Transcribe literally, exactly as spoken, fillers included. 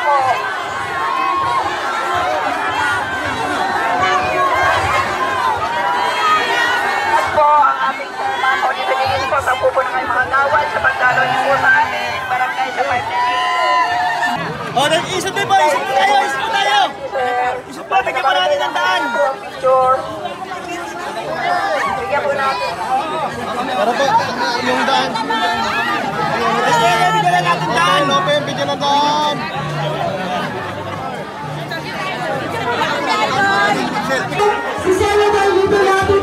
po. At po ang ating chairman po dito din po sa pupo ng mga gawad sa pagdalo niyo po sa ating barangay sa five ninety-eight. O, isip din po, isip po tayo, isip po tayo. Isip po, bigyan po natin ang daan. Picture. Bigyan po natin. Para po, yung daan. Bigyan na natin daan. Open, bigyan na daan. Si Senator Lito natin